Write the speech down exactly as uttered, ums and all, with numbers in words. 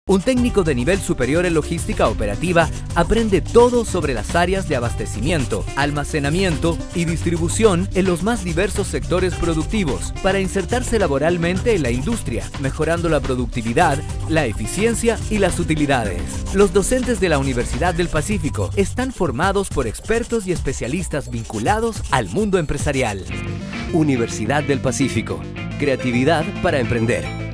Un técnico de nivel superior en logística operativa aprende todo sobre las áreas de abastecimiento, almacenamiento y distribución en los más diversos sectores productivos para insertarse laboralmente en la industria, mejorando la productividad, la eficiencia y las utilidades. Los docentes de la Universidad del Pacífico están formados por expertos y especialistas vinculados al mundo empresarial. Universidad del Pacífico. Creatividad para emprender.